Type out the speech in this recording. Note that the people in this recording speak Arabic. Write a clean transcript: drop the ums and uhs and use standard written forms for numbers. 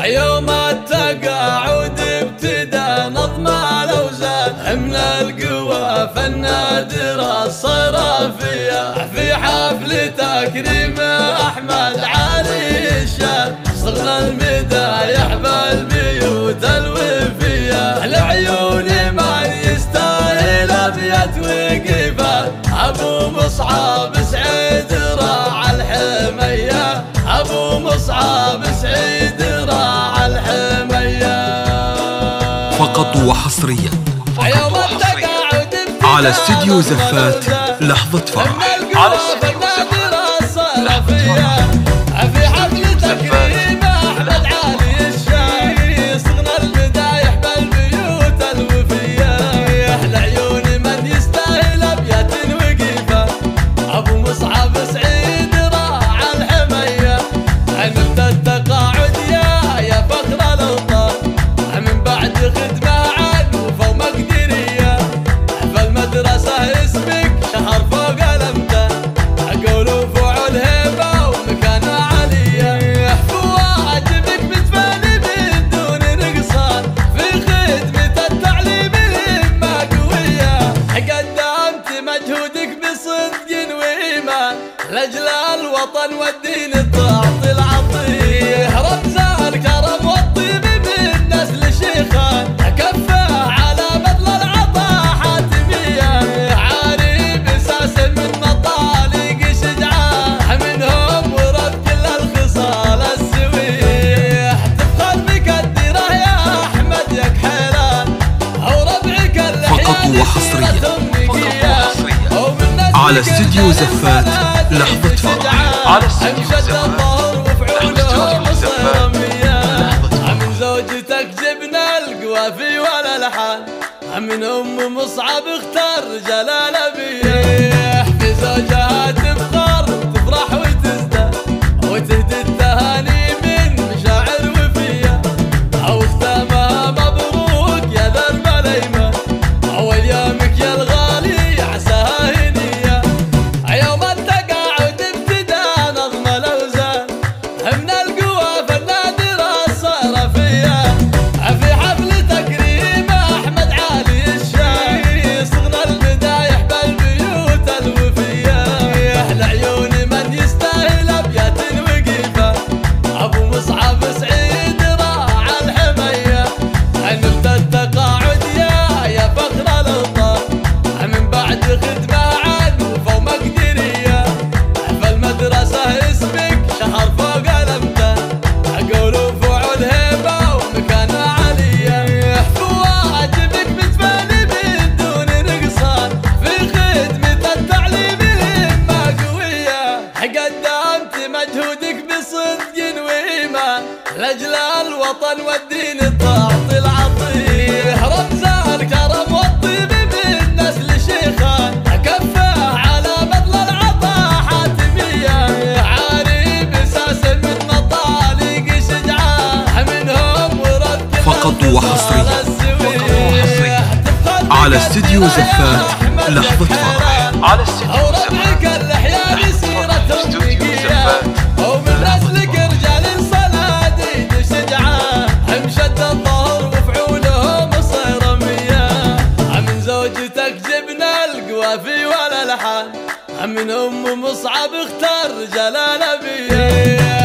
يوم التقاعد ابتدى نظم الاوزان من القوى فالنادرة الصرافية في حفل تكريم احمد علي الشام صرنا المدايح بالبيوت الوفية العيون ما يستاهل ابيات وقفات ابو مصعب سعيد راعى الحمية ابو مصعب سعيد راعى الحمية. فقط وحصريا على استديو زفات لحظة فرح. على استديو زفات لحظة فرح في حفل تكريم احمد علي الشام صرنا المدايح بالبيوت الوفية العيون من يستاهل ابيات وقفات ابو مصعب سعيد راعى الحمية نبت التقاعد يا فخر الاوطان من بعد خدمة عنوفة ومقدرية فالمدرسة اسمك شهر فوق الامتان اقول وفعل هيبة ومكانة عالية فواجبك متفاني من دون نقصان في خدمة التعليم همة قوية قدمت مجهودك بصدق وإيمان لأجل الوطن والدين تعطي العطية رمز الكرم والطيب من نسل شيخان كفه على بذل العطاء حاتمية عاري بساس من مطالق شجعان منهم ورد كل الخصال السوية تفخر مقدره يا احمد يا كحيلان او ربعك فقط وحصريا على استديو زفات لحظة فرح. على استديو زفات لحظة فرح من زوجتك جبنا القوافي والالحان من ام مصعب اختار جلال بيه في زوجها تفخر تفرح وتزداد وتهدي التهاني من مشاعر وفيه او ختامها مبروك يا درب الايمان اول يومك يا الغالي عساها هديه يوم التقاعد ابتدى نظم الاوزان من القوى فالنادرة الصرافية في حفل تكريم احمد علي الشام صرنا المدايح بالبيوت الوفية العيون من يستاهل ابيات وقفات ابو مصعب سعيد راعى الحمية نبت التقاعد يا فخر الاوطان من بعد خدمة عنوفة ومقدرية فالمدرسة اسمك شهر فوق الامتان اقول وفعل هيبة ومكانة عالية فواجبك متفاني من دون نقصان في خدمة التعليم همة قوية قدمت مجهودك بصدق وإيمان لأجل الوطن والدين تعطي العطية رمز الكرم والطيب من نسل شيخان كفه على بذل العطاء حاتمية عاري بساس من مطالق شجعان منهم ورد كل فقط وحصريا على استديو زفات لحظة فرح. على استديو ربعك اللحية بسيرة أمية ومن نسلك رجال صناديد شجعان مشد الظهر وفعولهم صيرمية من زوجتك جبنا القوافي والالحان من ام مصعب اختار جلال بيه